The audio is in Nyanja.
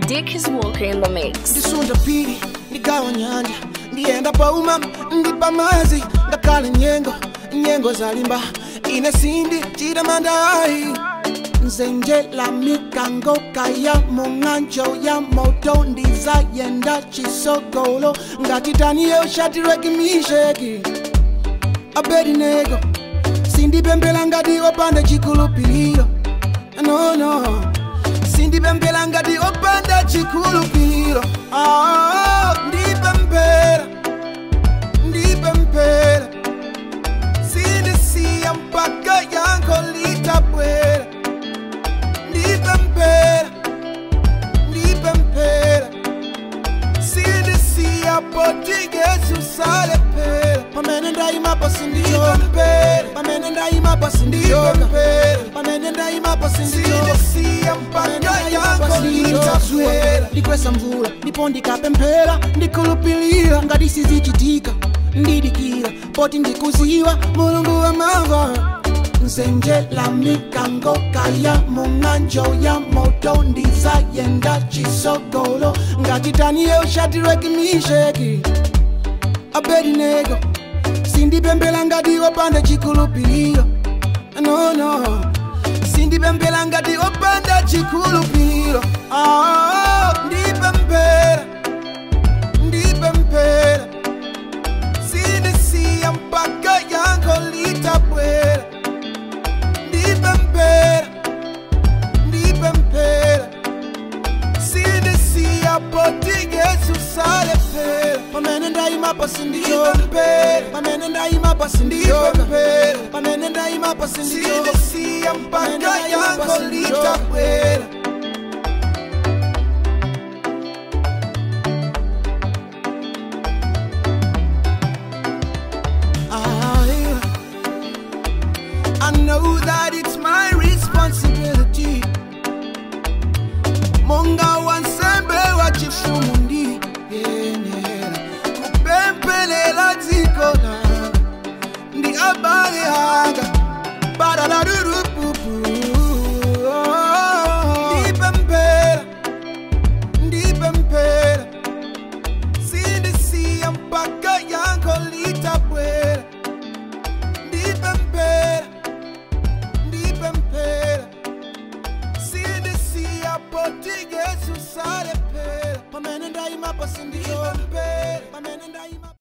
Dick is walking in the mix. Ndisunda pili, ndigawa nyanja, ndienda pauma, ndipa mazi, ndakala nyengo zalimba, ine sindi, chida mandai. Nzenje la mikango kaya mungancho ya moto, ndiza yenda chisogolo, ngatitani yo shati reki misheki. Abedi nego, Ndipemphera ngati opanda chikhulupiriro. No Ndipemphera ngati opanda chikhulupiriro. Ndipemphera sindisiya mpaka yankho litabwera. Ndipemphera sindisiya poti Yesu salepera. Pamene ndayima sindichoka, pamene ndayima sindichoka, pamene ndayima sindichoka. Sindisiya mpaka yankho litabwera. Ndikwesa mvula ndipo ndikapemphera, ndikhulupirira ngati sizichitika, ndidikira poti ndikuziwa Mulungu wamava. Nzenje la mikango kaya munganjo ya moto, ndizayenda chisogolo, ngatitani yo shati reki misheki. Abedi nego, Ndipemphera ngati opanda chikhulupiriro. No Ndipemphera ngati opanda chikhulupiriro. Ndipemphera sindisiya mpaka yankho litabwera. Ndipemphera sindisiya poti Yesu salepera. Pamene ndayima sindichoka, pamene ndayima sindichoka, pamene ndayima sindichoka. Sindisiya mpaka yankho litabwera. I know that it's my responsibility. Monga wansembe wa chifumu ndi kupempherera dziko langa, ndi abale anga barararupupu. Ndipemphera sindisiya mpaka yankho litabwera. Ndipemphera sindisiya poti Yesu salepera. Pamene ndayima sindichoka, pamene ndayima